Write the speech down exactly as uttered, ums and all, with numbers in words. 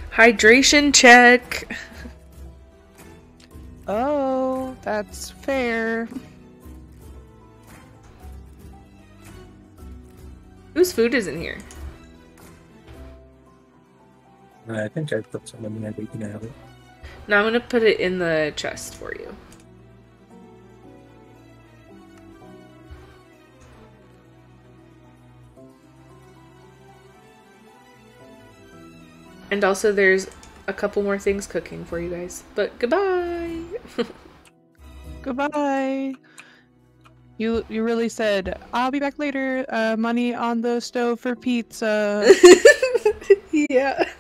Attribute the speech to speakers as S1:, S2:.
S1: Hydration check.
S2: Oh, that's fair.
S1: Whose food is in here?
S3: I think I put some in there, but you can have it.
S1: Now I'm gonna put it in the chest for you. And also there's a couple more things cooking for you guys. But goodbye!
S2: Goodbye. You you really said, I'll be back later, uh, money on the stove for pizza.
S1: Yeah.